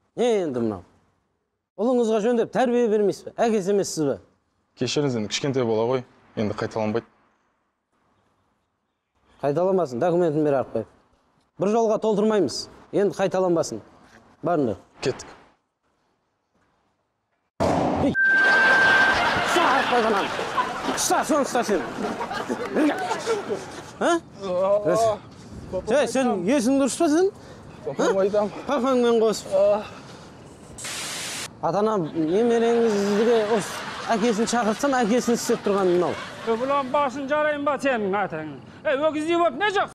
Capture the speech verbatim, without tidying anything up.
Endi mынау. Ұлыңызға жөндеп тәрбие бермейсіз бе? Әкесі емессіз бе? Кешіріңіз, енді кішкентай бола ғой, енді қайталанбайды. Қайталанбасын, документін бер арқы. Бір жолға толтырмаймыз. Енді қайталанбасын. Барыңдар. Кеттік. Ұста арқы қойғанан. Ұста, соны ұста сен. Сен, сен есің дұрыс па сен? Папам айтам. Папаңмен қосып. Атана немереңізге әкесін шақыртсам, әкесін істеп тұрған мынау. Ulan başın carayın bat senin atın. E öküz yiyip ne çok?